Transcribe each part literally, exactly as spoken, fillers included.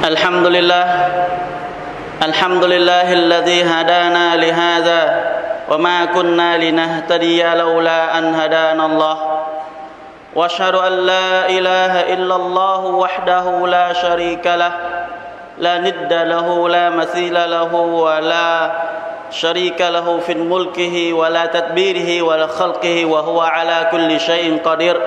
الحمد لله الحمد لله الذي هدانا لهذا وما كنا لنهتدي لولا أن هدانا الله وأشهد أن لا إله إلا الله وحده لا شريك له لا ند له لا مثيل له ولا شريك له في ملكه ولا تدبيره ولا خلقه وهو على كل شيء قدير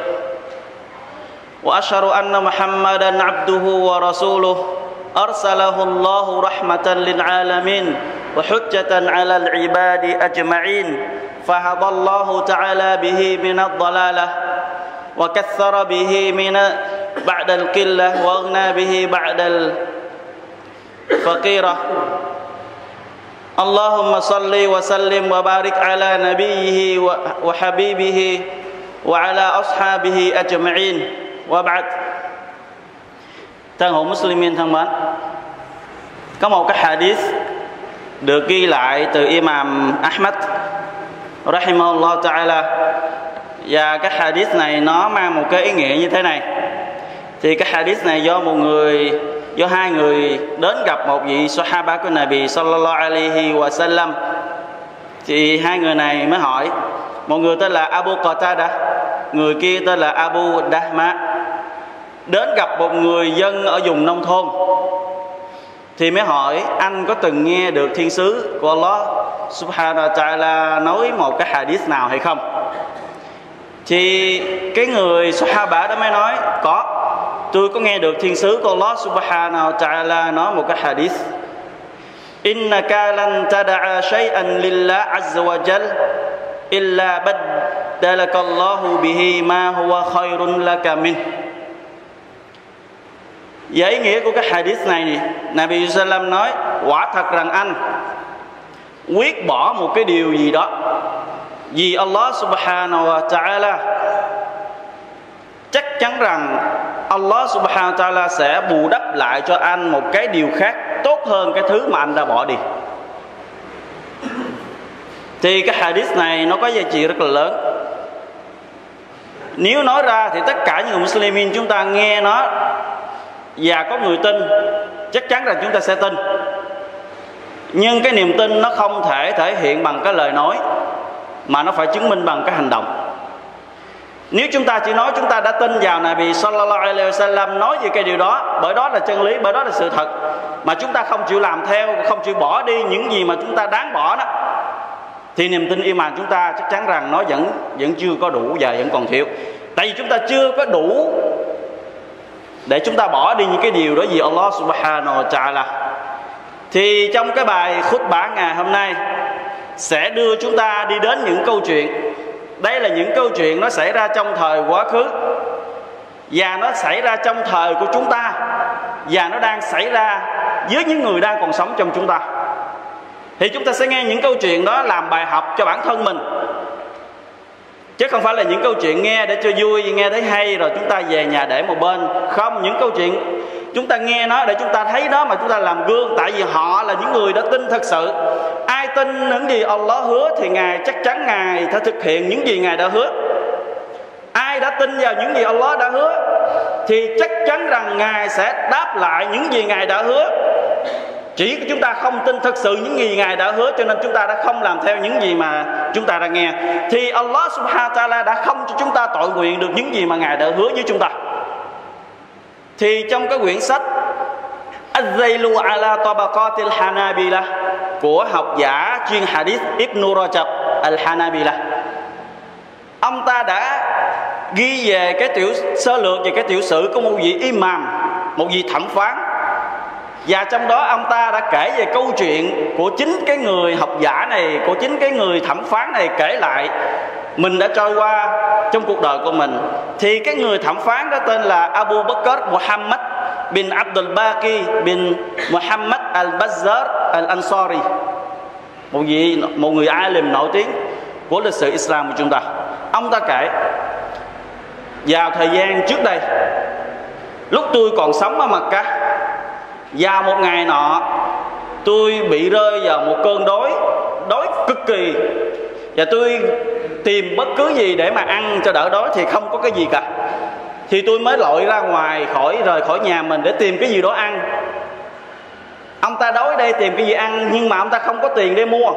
وأشهد أن محمدا عبده ورسوله أرسله الله رحمة للعالمين وحجة على العباد أجمعين فهدى الله تعالى به من الضلالة وكثر به من بعد القلة وأغنى به بعد الفقيرة اللهم صل وسلم وبارك على نبيه وحبيبه وعلى أصحابه أجمعين وبعد. Thân hữu Muslimin thân mến, có một cái hadith được ghi lại từ Imam Ahmad rahimahullah ta'ala, và cái hadith này nó mang một cái ý nghĩa như thế này. Thì cái hadith này do một người do hai người đến gặp một vị Sahaba của Nabi sallallahu alaihi wa sallam. Thì hai người này mới hỏi, một người tên là Abu Qatada, người kia tên là Abu Dahma, đến gặp một người dân ở vùng nông thôn. Thì mới hỏi, anh có từng nghe được thiên sứ của Allah subhanahu wa ta'ala nói một cái hadith nào hay không? Thì cái người Sahaba đó mới nói, có, tôi có nghe được thiên sứ của Allah subhanahu wa ta'ala nói một cái hadith: Innaka lan tada'a shay'an lillah azza wa jal illa baddalaka Allahu bihi ma huwa khairun laka min. Và ý nghĩa của cái hadith này nè, Nabi sallam nói, quả thật rằng anh quyết bỏ một cái điều gì đó, vì Allah subhanahu wa ta'ala chắc chắn rằng Allah subhanahu wa ta'ala sẽ bù đắp lại cho anh một cái điều khác tốt hơn cái thứ mà anh đã bỏ đi. Thì cái hadith này nó có giá trị rất là lớn. Nếu nói ra thì tất cả những người Muslimin chúng ta nghe nó và có người tin, chắc chắn là chúng ta sẽ tin. Nhưng cái niềm tin nó không thể thể hiện bằng cái lời nói, mà nó phải chứng minh bằng cái hành động. Nếu chúng ta chỉ nói chúng ta đã tin vào Nabi sallallahu alaihi wasallam nói về cái điều đó, bởi đó là chân lý, bởi đó là sự thật, mà chúng ta không chịu làm theo, không chịu bỏ đi những gì mà chúng ta đáng bỏ đó, thì niềm tin iman chúng ta chắc chắn rằng nó vẫn vẫn chưa có đủ và vẫn còn thiếu. Tại vì chúng ta chưa có đủ để chúng ta bỏ đi những cái điều đó vì Allah subhanahu wa ta'ala. Thì trong cái bài khutbah ngày hôm nay sẽ đưa chúng ta đi đến những câu chuyện. Đây là những câu chuyện nó xảy ra trong thời quá khứ, và nó xảy ra trong thời của chúng ta, và nó đang xảy ra với những người đang còn sống trong chúng ta. Thì chúng ta sẽ nghe những câu chuyện đó làm bài học cho bản thân mình, chứ không phải là những câu chuyện nghe để cho vui, nghe thấy hay rồi chúng ta về nhà để một bên. Không, những câu chuyện chúng ta nghe nó để chúng ta thấy nó mà chúng ta làm gương. Tại vì họ là những người đã tin thật sự. Ai tin những gì Allah hứa thì Ngài chắc chắn Ngài sẽ thực hiện những gì Ngài đã hứa. Ai đã tin vào những gì Allah đã hứa thì chắc chắn rằng Ngài sẽ đáp lại những gì Ngài đã hứa. Chỉ chúng ta không tin thật sự những gì Ngài đã hứa, cho nên chúng ta đã không làm theo những gì mà chúng ta đã nghe, thì Allah subhanahu wa ta'ala đã không cho chúng ta tội nguyện được những gì mà Ngài đã hứa với chúng ta. Thì trong cái quyển sách Az-Zailu ala Tabaqatil Hanabila của học giả chuyên hadith Ibn Rajab al-Hanabila, ông ta đã ghi về cái tiểu sơ lược về cái tiểu sử của một vị imam, một vị thẩm phán. Và trong đó ông ta đã kể về câu chuyện của chính cái người học giả này, của chính cái người thẩm phán này kể lại mình đã trôi qua trong cuộc đời của mình. Thì cái người thẩm phán đó tên là Abu Bakr Muhammad bin Abdul Baqi bin Muhammad al-Bazzar al-Ansari, một vị một người alim nổi tiếng của lịch sử Islam của chúng ta. Ông ta kể, vào thời gian trước đây, lúc tôi còn sống ở Mecca, vào một ngày nọ tôi bị rơi vào một cơn đói, đói cực kỳ, và tôi tìm bất cứ gì để mà ăn cho đỡ đói thì không có cái gì cả. Thì tôi mới lội ra ngoài khỏi rời khỏi nhà mình để tìm cái gì đó ăn. Ông ta đói đây tìm cái gì ăn, nhưng mà ông ta không có tiền để mua.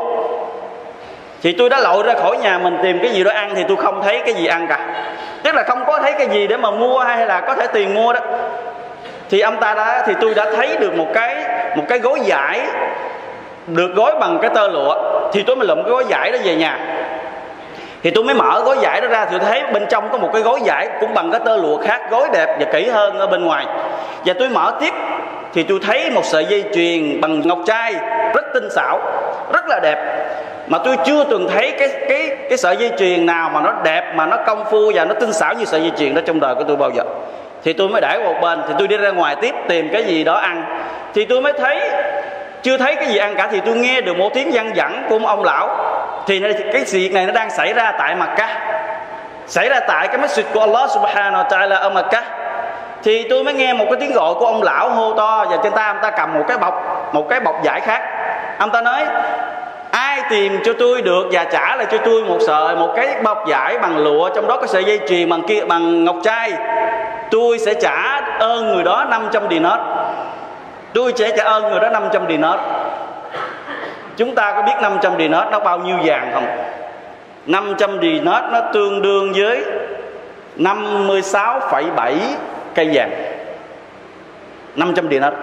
Thì tôi đã lội ra khỏi nhà mình tìm cái gì đó ăn, thì tôi không thấy cái gì ăn cả. Tức là không có thấy cái gì để mà mua hay là có thể tiền mua đó. Thì ông ta đã, thì tôi đã thấy được một cái một cái gối vải được gói bằng cái tơ lụa. Thì tôi mới lụm cái gối vải đó về nhà. Thì tôi mới mở gói vải đó ra, thì tôi thấy bên trong có một cái gối vải cũng bằng cái tơ lụa khác, gói đẹp và kỹ hơn ở bên ngoài. Và tôi mở tiếp thì tôi thấy một sợi dây chuyền bằng ngọc trai rất tinh xảo, rất là đẹp, mà tôi chưa từng thấy cái cái cái sợi dây chuyền nào mà nó đẹp, mà nó công phu và nó tinh xảo như sợi dây chuyền đó trong đời của tôi bao giờ. Thì tôi mới để qua một bên, thì tôi đi ra ngoài tiếp tìm cái gì đó ăn. Thì tôi mới thấy chưa thấy cái gì ăn cả, thì tôi nghe được một tiếng văng vẳng của một ông lão. Thì cái việc này nó đang xảy ra tại Makkah, xảy ra tại cái masjid của Allah Subhanahu wa Ta'ala ở Makkah. Thì tôi mới nghe một cái tiếng gọi của ông lão hô to, và trên tay ông ta cầm một cái bọc một cái bọc vải khác. Ông ta nói: ai tìm cho tôi được và trả lại cho tôi một sợi một cái bọc vải bằng lụa, trong đó có sợi dây chuyền bằng kia bằng ngọc trai, tôi sẽ trả ơn người đó năm trăm dinar. Tôi sẽ trả ơn người đó năm trăm dinar. Chúng ta có biết năm trăm dinar nó bao nhiêu vàng không? năm trăm dinar nó tương đương với năm mươi sáu phẩy bảy cây vàng. năm trăm dinar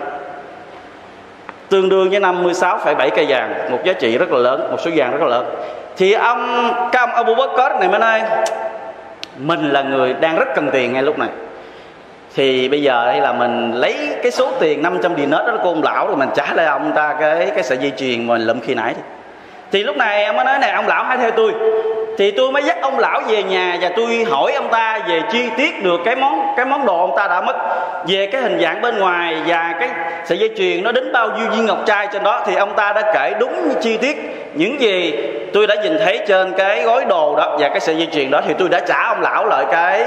tương đương với năm mươi sáu phẩy bảy cây vàng, một giá trị rất là lớn, một số vàng rất là lớn. Thì ông cái ông Abu Bakr này mới nói: mình là người đang rất cần tiền ngay lúc này, thì bây giờ đây là mình lấy cái số tiền năm trăm dinar đó của ông lão, rồi mình trả lại ông ta cái cái sợi dây chuyền mà mình lụm khi nãy. Thì lúc này ông mới nói: này ông lão, hãy theo tôi. Thì tôi mới dắt ông lão về nhà, và tôi hỏi ông ta về chi tiết được cái món cái món đồ ông ta đã mất, về cái hình dạng bên ngoài và cái sợi dây chuyền nó đến bao nhiêu viên ngọc trai trên đó. Thì ông ta đã kể đúng chi tiết những gì tôi đã nhìn thấy trên cái gói đồ đó và cái sợi dây chuyền đó. Thì tôi đã trả ông lão lại cái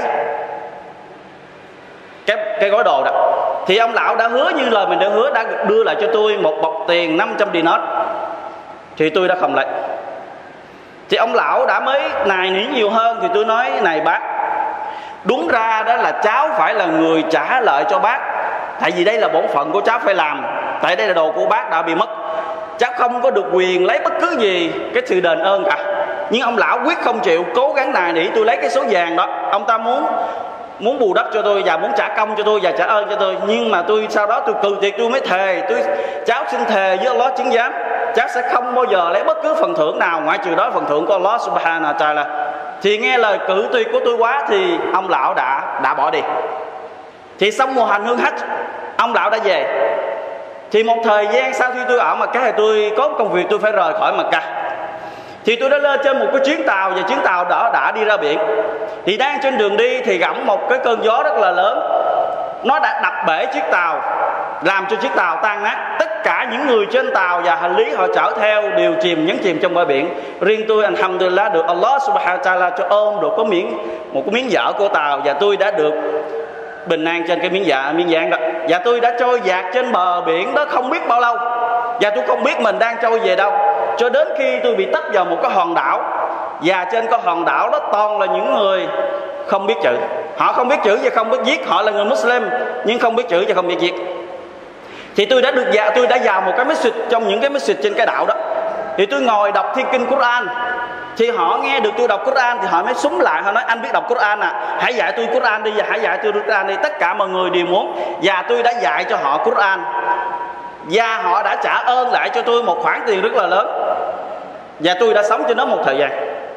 cái cái gói đồ đó. Thì ông lão đã hứa như lời mình đã hứa, đã đưa lại cho tôi một bọc tiền năm trăm dinar. Thì tôi đã không lấy. Thì ông lão đã mới nài nỉ nhiều hơn. Thì tôi nói: này bác, đúng ra đó là cháu phải là người trả lại cho bác, tại vì đây là bổn phận của cháu phải làm, tại đây là đồ của bác đã bị mất, cháu không có được quyền lấy bất cứ gì cái sự đền ơn cả. Nhưng ông lão quyết không chịu, cố gắng nài nỉ tôi lấy cái số vàng đó. Ông ta muốn muốn bù đắp cho tôi và muốn trả công cho tôi và trả ơn cho tôi. Nhưng mà tôi sau đó tôi cự tuyệt, tôi mới thề, tôi cháu xin thề với Allah chứng giám, cháu sẽ không bao giờ lấy bất cứ phần thưởng nào ngoại trừ đó phần thưởng của Allah Subhanahu wa Ta'ala. Thì nghe lời cự tuyệt của tôi quá, thì ông lão đã đã bỏ đi. Thì xong mùa hành hương Hajj, ông lão đã về. Thì một thời gian sau khi tôi ở Makkah, thì tôi có công việc tôi phải rời khỏi Makkah. Thì tôi đã lên trên một cái chuyến tàu, và chuyến tàu đó đã đi ra biển. Thì đang trên đường đi thì gặp một cái cơn gió rất là lớn, nó đã đập bể chiếc tàu, làm cho chiếc tàu tan nát. Tất cả những người trên tàu và hành lý họ chở theo đều chìm nhấn chìm trong bãi biển. Riêng tôi alhamdulillah được Allah Subhanahu wa Ta'ala cho ôm được có miếng một cái miếng vỡ của tàu, và tôi đã được bình an trên cái miếng dạ miếng vàng đó. Và tôi đã trôi dạt trên bờ biển đó không biết bao lâu, và tôi không biết mình đang trôi về đâu, cho đến khi tôi bị tấp vào một cái hòn đảo. Và trên cái hòn đảo đó toàn là những người không biết chữ. Họ không biết chữ và không biết viết. Họ là người Muslim nhưng không biết chữ và không biết viết. Thì tôi đã được vào, tôi đã vào một cái masjid, trong những cái masjid trên cái đảo đó. Thì tôi ngồi đọc thiên kinh Quran. Thì họ nghe được tôi đọc Quran thì họ mới súng lại, họ nói: anh biết đọc Quran à, hãy dạy tôi Quran đi, và hãy dạy tôi Quran đi. Tất cả mọi người đều muốn, và tôi đã dạy cho họ Quran, và họ đã trả ơn lại cho tôi một khoản tiền rất là lớn. Và tôi đã sống trên đó một thời gian.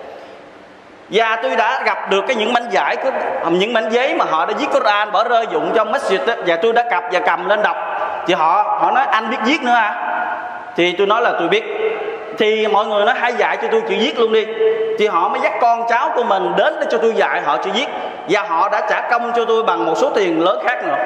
Và tôi đã gặp được cái những mảnh vải, những mảnh giấy mà họ đã viết Quran bỏ rơi dụng trong masjid đó, và tôi đã cặp và cầm lên đọc. Thì họ họ nói: anh biết viết nữa à? Thì tôi nói là tôi biết. Thì mọi người nói: hãy dạy cho tôi chữ viết luôn đi. Thì họ mới dắt con cháu của mình đến để cho tôi dạy họ chữ viết, và họ đã trả công cho tôi bằng một số tiền lớn khác nữa.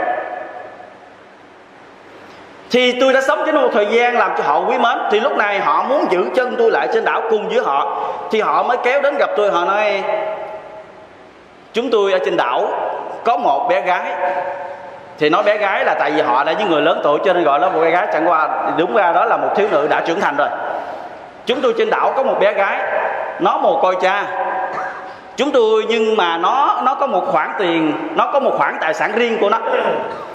Thì tôi đã sống trên một thời gian làm cho họ quý mến. Thì lúc này họ muốn giữ chân tôi lại trên đảo cùng với họ. Thì họ mới kéo đến gặp tôi, họ nói: chúng tôi ở trên đảo có một bé gái. Thì nói bé gái là tại vì họ đã những người lớn tuổi cho nên gọi nó một bé gái, chẳng qua đúng ra đó là một thiếu nữ đã trưởng thành rồi. Chúng tôi trên đảo có một bé gái, nó mồ côi cha. Chúng tôi nhưng mà nó nó có một khoản tiền, nó có một khoản tài sản riêng của nó.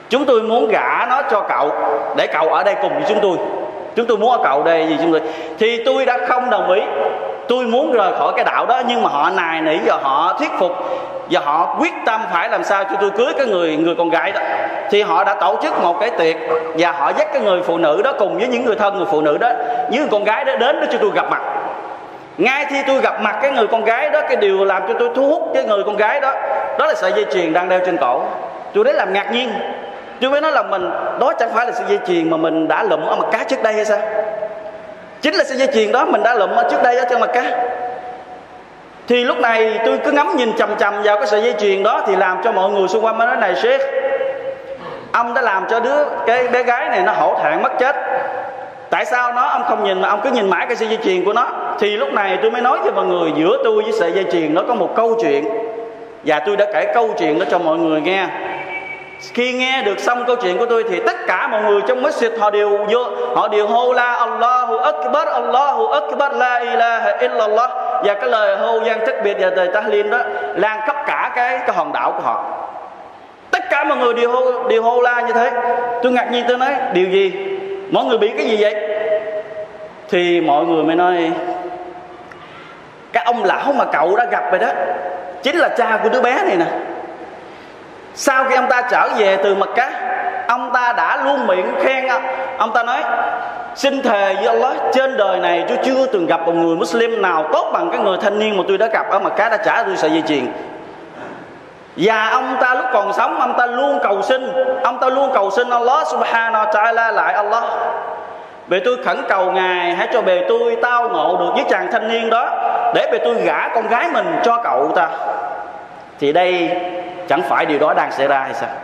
chúng tôi muốn gả nó cho cậu để cậu ở đây cùng với chúng tôi, chúng tôi muốn ở cậu đây gì chúng tôi, thì tôi đã không đồng ý. Tôi muốn rời khỏi cái đạo đó, nhưng mà họ nài nỉ và họ thuyết phục và họ quyết tâm phải làm sao cho tôi cưới cái người người con gái đó. Thì họ đã tổ chức một cái tiệc và họ dắt cái người phụ nữ đó cùng với những người thân người phụ nữ đó, những người con gái đó đến để cho tôi gặp mặt. Ngay khi tôi gặp mặt cái người con gái đó, cái điều làm cho tôi thu hút cái người con gái đó, đó là sợi dây chuyền đang đeo trên cổ. Tôi đấy làm ngạc nhiên. Tôi mới nói là mình đó chẳng phải là sợi dây chuyền mà mình đã lụm ở mặt cá trước đây hay sao? Chính là sợi dây chuyền đó mình đã lụm ở trước đây ở trên mặt cá. Thì lúc này tôi cứ ngắm nhìn chằm chằm vào cái sợi dây chuyền đó, thì làm cho mọi người xung quanh mới nói: này Sheikh, ông đã làm cho đứa cái bé gái này nó hổ thẹn mất chết. Tại sao nó ông không nhìn mà ông cứ nhìn mãi cái sợi dây chuyền của nó? Thì lúc này tôi mới nói với mọi người, giữa tôi với sợi dây chuyền nó có một câu chuyện, và tôi đã kể câu chuyện đó cho mọi người nghe. Khi nghe được xong câu chuyện của tôi thì tất cả mọi người trong masjid họ đều vô, họ đều hô la Allahu Akbar, Allahu Akbar, la ilaha illallah, và cái lời hô gian tích biệt và lời tahlil đó lan khắp cả cái cái hòn đảo của họ. Tất cả mọi người đều hô đều hô la như thế. Tôi ngạc nhiên, tôi nói điều gì? Mọi người bị cái gì vậy? Thì mọi người mới nói: cái ông lão mà cậu đã gặp rồi đó chính là cha của đứa bé này nè. Sau khi ông ta trở về từ Mecca, ông ta đã luôn miệng khen. Ông ta nói: xin thề với Allah, trên đời này tôi chưa từng gặp một người Muslim nào tốt bằng cái người thanh niên mà tôi đã gặp ở Mecca, đã trả tôi sợi dây chuyền. Và ông ta lúc còn sống, ông ta luôn cầu xin, ông ta luôn cầu xin Allah subhanahu wa ta'ala lại: Allah, bề tôi khẩn cầu Ngài hãy cho bề tôi tao ngộ được với chàng thanh niên đó, để bề tôi gả con gái mình cho cậu ta. Thì đây chẳng phải điều đó đang xảy ra hay sao?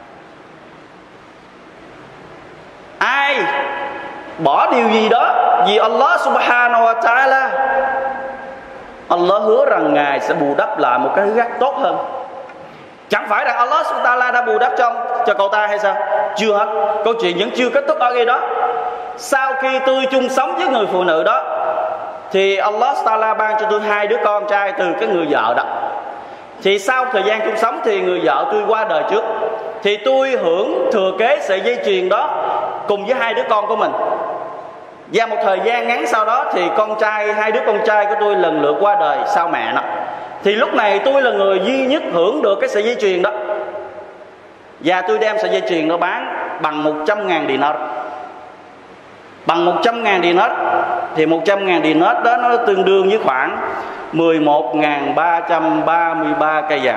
Ai bỏ điều gì đó vì Allah subhanahu wa ta'ala, Allah hứa rằng Ngài sẽ bù đắp lại một cái thứ khác tốt hơn. Chẳng phải rằng Allah subhanahu wa ta'ala đã bù đắp cho, cho cậu ta hay sao? Chưa hết. Câu chuyện vẫn chưa kết thúc ở đây đó. Sau khi tôi chung sống với người phụ nữ đó, thì Allah subhanahu wa ta'ala ban cho tôi hai đứa con trai từ cái người vợ đó. Thì sau thời gian chung sống thì người vợ tôi qua đời trước, thì tôi hưởng thừa kế sợi dây chuyền đó cùng với hai đứa con của mình. Và một thời gian ngắn sau đó thì con trai, hai đứa con trai của tôi lần lượt qua đời sau mẹ nó. Thì lúc này tôi là người duy nhất hưởng được cái sợi dây chuyền đó. Và tôi đem sợi dây chuyền đó bán bằng một trăm ngàn dinar. Bằng một trăm ngàn dinar. Thì một trăm ngàn dinar đó nó tương đương với khoảng mười một nghìn ba trăm ba mươi ba cây vàng.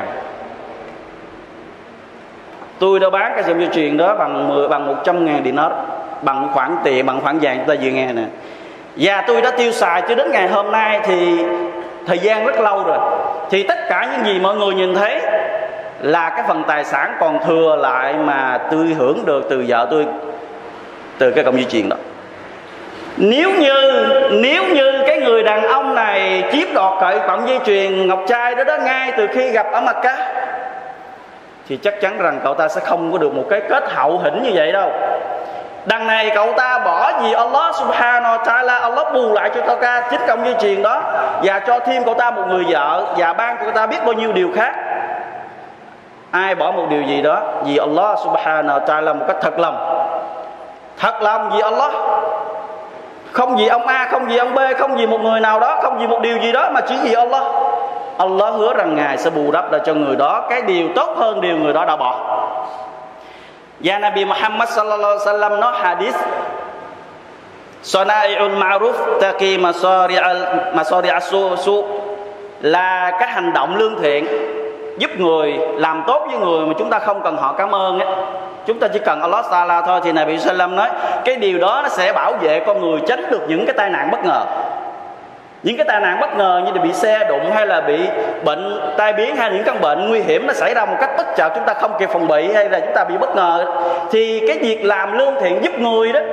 Tôi đã bán cái sợi dây chuyền đó bằng mười, bằng một trăm ngàn dinar, bằng khoản tiền, bằng khoản vàng chúng ta vừa nghe nè. Và tôi đã tiêu xài cho đến ngày hôm nay, thì thời gian rất lâu rồi. Thì tất cả những gì mọi người nhìn thấy là cái phần tài sản còn thừa lại mà tôi hưởng được từ vợ tôi, từ cái cọng dây chuyền đó. Nếu như nếu như cái người đàn ông này chiếm đoạt cậy cọng dây chuyền ngọc trai đó đó ngay từ khi gặp ở Mecca, thì chắc chắn rằng cậu ta sẽ không có được một cái kết hậu hĩnh như vậy đâu. Đằng này cậu ta bỏ vì Allah subhanahu wa ta'ala, Allah bù lại cho cậu ta chính cọng dây chuyền đó, và cho thêm cậu ta một người vợ, và ban cho cậu ta biết bao nhiêu điều khác. Ai bỏ một điều gì đó vì Allah subhanahu wa ta'ala một cách thật lòng, thật lòng vì Allah, không vì ông A, không vì ông B, không vì một người nào đó, không vì một điều gì đó, mà chỉ vì Allah. Allah hứa rằng Ngài sẽ bù đắp lại cho người đó cái điều tốt hơn điều người đó đã bỏ. Và Nabi Muhammad sallallahu alaihi wasallam nói hadith: Sana'i'ul ma'ruf taqi masari'as su, là các hành động lương thiện giúp người, làm tốt với người mà chúng ta không cần họ cảm ơn ấy. Chúng ta chỉ cần Allah Ta'ala thôi. Thì Nabi sallam nói cái điều đó nó sẽ bảo vệ con người tránh được những cái tai nạn bất ngờ. Những cái tai nạn bất ngờ như là bị xe đụng, hay là bị bệnh tai biến, hay những căn bệnh nguy hiểm nó xảy ra một cách bất chợt, chúng ta không kịp phòng bị, hay là chúng ta bị bất ngờ, thì cái việc làm lương thiện giúp người đó,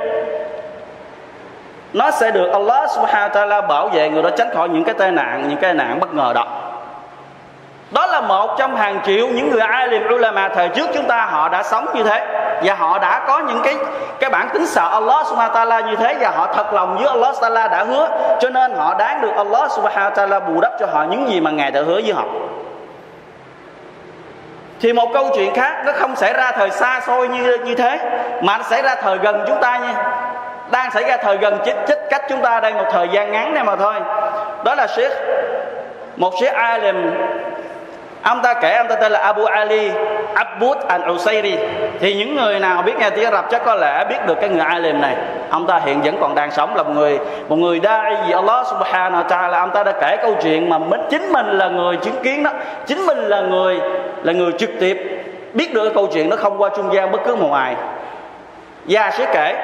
nó sẽ được Allah subhanahu wa ta'ala bảo vệ người đó tránh khỏi những cái tai nạn, những cái tai nạn bất ngờ đó. Đó là một trong hàng triệu những người alim ulama thời trước chúng ta, họ đã sống như thế, và họ đã có những cái cái bản tính sợ Allah subhanahu wa ta'ala như thế, và họ thật lòng với Allah subhanahu wa ta'ala đã hứa, cho nên họ đáng được Allah subhanahu wa ta'ala bù đắp cho họ những gì mà Ngài đã hứa với họ. Thì một câu chuyện khác, nó không xảy ra thời xa xôi như như thế, mà nó xảy ra thời gần chúng ta nha, đang xảy ra thời gần chích chích cách chúng ta đây một thời gian ngắn này mà thôi. Đó là Sheikh, một Sheikh alim, ông ta kể, ông ta tên là Abu Ali Abbud al-Usayri. Thì những người nào biết nghe tiếng Ả Rập chắc có lẽ biết được cái người alim này. Ông ta hiện vẫn còn đang sống, là một người một người da'i vì Allah subhanahu wa ta'ala. Ông ta đã kể câu chuyện mà mình, chính mình là người chứng kiến đó, chính mình là người là người trực tiếp biết được cái câu chuyện đó, không qua trung gian bất cứ một ai. Và sẽ kể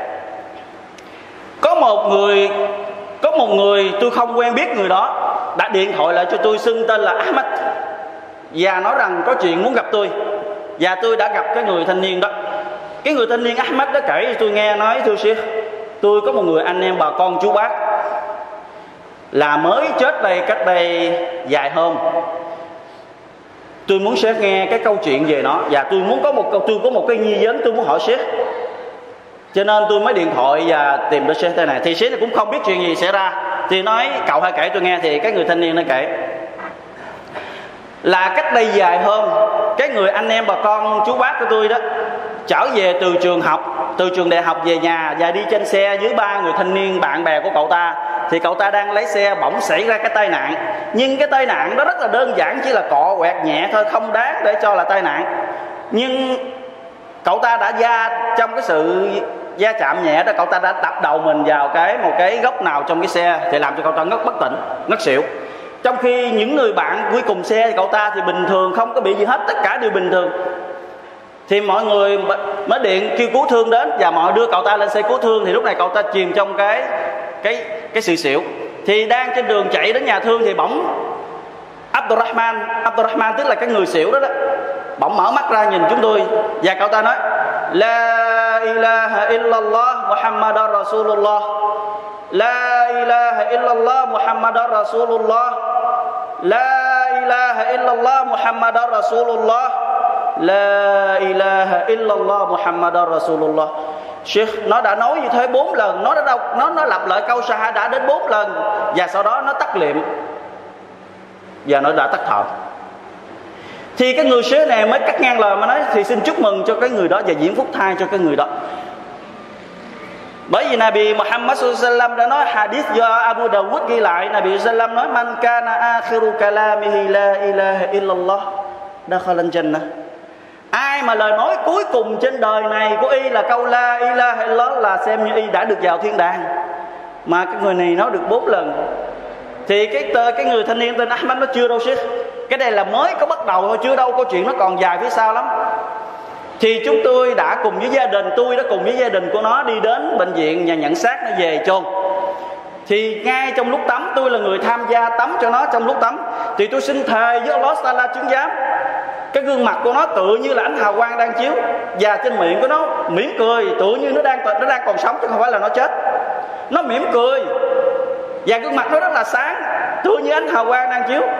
có một người có một người tôi không quen biết người đó đã điện thoại lại cho tôi, xưng tên là Ahmad, và nói rằng có chuyện muốn gặp tôi. Và tôi đã gặp cái người thanh niên đó. Cái người thanh niên Ahmad đó kể cho tôi nghe, nói: thưa Sheikh, tôi có một người anh em bà con chú bác là mới chết đây cách đây vài hôm. Tôi muốn Sheikh nghe cái câu chuyện về nó, và tôi muốn có một tôi có một cái nghi vấn tôi muốn hỏi Sheikh, cho nên tôi mới điện thoại và tìm được Sheikh thế này. Thì Sheikh cũng không biết chuyện gì xảy ra, thì nói cậu hãy kể tôi nghe. Thì cái người thanh niên nó kể là cách đây vài hôm, cái người anh em bà con chú bác của tôi đó trở về từ trường học, từ trường đại học về nhà, và đi trên xe với ba người thanh niên bạn bè của cậu ta. Thì cậu ta đang lấy xe, bỗng xảy ra cái tai nạn. Nhưng cái tai nạn đó rất là đơn giản, chỉ là cọ quẹt nhẹ thôi, không đáng để cho là tai nạn. Nhưng cậu ta đã va, trong cái sự va chạm nhẹ đó, cậu ta đã đập đầu mình vào cái một cái góc nào trong cái xe, thì làm cho cậu ta ngất bất tỉnh, ngất xỉu. Trong khi những người bạn cuối cùng xe cậu ta thì bình thường, không có bị gì hết, tất cả đều bình thường. Thì mọi người mới điện kêu cứu thương đến, và mọi đưa cậu ta lên xe cứu thương. Thì lúc này cậu ta chìm trong cái cái cái sự xỉu. Thì đang trên đường chạy đến nhà thương thì bỗng Abdurrahman Abdurrahman tức là cái người xỉu đó đó, bỗng mở mắt ra nhìn chúng tôi, và cậu ta nói: La ilaha illallah Muhammadur Rasulullah, La ilaha illallah Muhammadur Rasulullah, La ilaha illallah Muhammadur Rasulullah, La ilaha illallah Muhammadur Rasulullah. Sheikh nó đã nói như thế bốn lần, nó đã đâu nó nó lặp lại câu shahada đã đến bốn lần, và sau đó nó tắt liệm và nó đã tắt thở. Thì cái người Sheikh này mới cắt ngang lời mà nói: thì xin chúc mừng cho cái người đó và diễn phúc thai cho cái người đó. Bởi vì Nabi Muhammad sallallahu alaihi wasallam đã nói, hadith do Abu Dawud ghi lại, Nabi sallallahu alaihi wasallam nói: Man kana akhiru kalamihi la ilaha illallah dakhala al-jannah. Ai mà lời nói cuối cùng trên đời này của y là câu la ilaha illallah là xem như y đã được vào thiên đàng. Mà cái người này nói được bốn lần. Thì cái cái người thanh niên tên Ahmad nó chưa đâu Sheikh. Cái này là mới có bắt đầu thôi, chưa đâu, câu chuyện nó còn dài phía sau lắm. Thì chúng tôi đã cùng với gia đình, tôi đã cùng với gia đình của nó đi đến bệnh viện và nhận xác nó về chôn. Thì ngay trong lúc tắm, tôi là người tham gia tắm cho nó. Trong lúc tắm thì tôi xin thề với Allah Taala chứng giám, cái gương mặt của nó tựa như là ánh hào quang đang chiếu, và trên miệng của nó mỉm cười, tựa như nó đang nó đang còn sống chứ không phải là nó chết. Nó mỉm cười và gương mặt nó rất là sáng, tựa như ánh hào quang đang chiếu.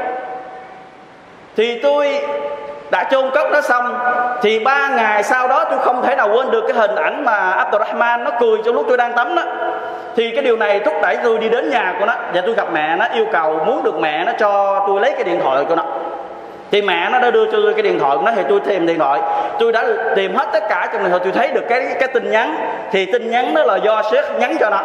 Thì tôi đã chôn cất nó xong, thì ba ngày sau đó tôi không thể nào quên được cái hình ảnh mà Abdurrahman nó cười trong lúc tôi đang tắm đó. Thì cái điều này thúc đẩy tôi đi đến nhà của nó, và tôi gặp mẹ nó, yêu cầu muốn được mẹ nó cho tôi lấy cái điện thoại của nó. Thì mẹ nó đã đưa cho tôi cái điện thoại của nó, thì tôi tìm điện thoại, tôi đã tìm hết tất cả trong điện thoại, tôi thấy được cái cái tin nhắn. Thì tin nhắn đó là do Sheikh nhắn cho nó.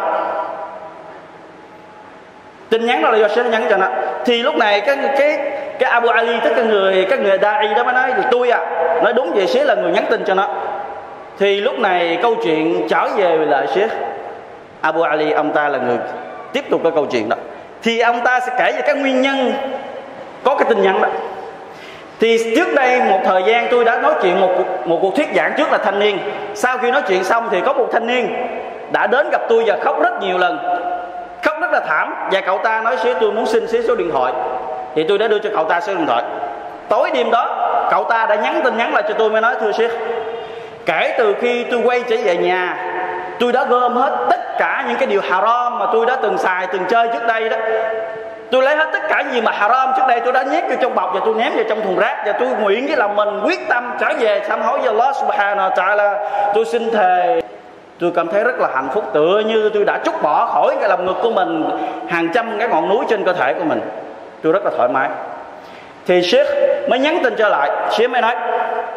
Tin nhắn đó là do Sheikh nhắn cho nó. Thì lúc này cái cái cái Abu Ali, tức cái người cái người da'i đó mới nói: thì tôi à, nói đúng vậy, Sheikh là người nhắn tin cho nó. Thì lúc này câu chuyện trở về lại Sheikh Abu Ali, ông ta là người tiếp tục cái câu chuyện đó. Thì ông ta sẽ kể về các nguyên nhân có cái tin nhắn đó. Thì trước đây một thời gian tôi đã nói chuyện một một cuộc thuyết giảng trước là thanh niên. Sau khi nói chuyện xong thì có một thanh niên đã đến gặp tôi và khóc rất nhiều lần, khóc rất là thảm. Và cậu ta nói: Sheikh, tôi muốn xin số điện thoại. Thì tôi đã đưa cho cậu ta số điện thoại. Tối đêm đó cậu ta đã nhắn tin nhắn lại cho tôi, mới nói: thưa Sheikh, kể từ khi tôi quay trở về nhà, tôi đã gom hết tất cả những cái điều haram mà tôi đã từng xài, từng chơi trước đây đó. Tôi lấy hết tất cả gì mà haram trước đây, tôi đã nhét vào trong bọc và tôi ném vào trong thùng rác. Và tôi nguyện với lòng mình quyết tâm trở về sám hối với Allah subhanahu wa ta'ala. Tôi xin thề, tôi cảm thấy rất là hạnh phúc, tựa như tôi đã trút bỏ khỏi cái lòng ngực của mình hàng trăm cái ngọn núi trên cơ thể của mình. Tôi rất là thoải mái. Thì Sheikh mới nhắn tin trở lại. Sheikh mới nói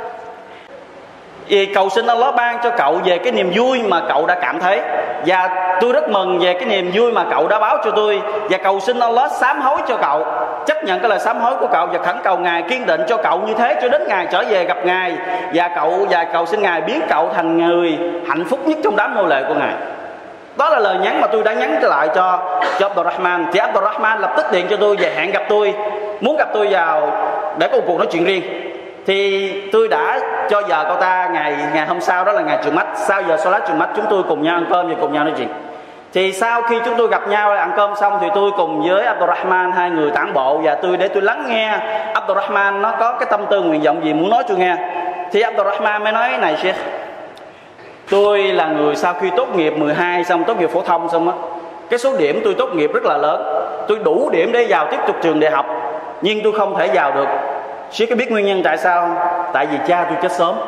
vì cầu xin Allah ban cho cậu về cái niềm vui mà cậu đã cảm thấy, và tôi rất mừng về cái niềm vui mà cậu đã báo cho tôi, và cầu xin Allah sám hối cho cậu, chấp nhận cái lời sám hối của cậu, và khẩn cầu Ngài kiên định cho cậu như thế cho đến Ngài trở về gặp Ngài, và cậu và cầu xin Ngài biến cậu thành người hạnh phúc nhất trong đám nô lệ của Ngài. Đó là lời nhắn mà tôi đã nhắn trở lại cho cho Abdurrahman. Thì Abdurrahman lập tức điện cho tôi và hẹn gặp tôi, muốn gặp tôi vào để có một cuộc nói chuyện riêng. Thì tôi đã cho giờ cậu ta ngày ngày hôm sau, đó là ngày Jumat, sau giờ Salat Jumat chúng tôi cùng nhau ăn cơm và cùng nhau nói chuyện. Thì sau khi chúng tôi gặp nhau ăn cơm xong thì tôi cùng với Abdurrahman hai người tản bộ, và tôi để tôi lắng nghe Abdurrahman nó có cái tâm tư nguyện vọng gì muốn nói tôi nghe. Thì Abdurrahman mới nói này Sheikh, tôi là người sau khi tốt nghiệp mười hai xong, tốt nghiệp phổ thông xong á, cái số điểm tôi tốt nghiệp rất là lớn, tôi đủ điểm để vào tiếp tục trường đại học, nhưng tôi không thể vào được. Sheikh có biết nguyên nhân tại sao không? Tại vì cha tôi chết sớm.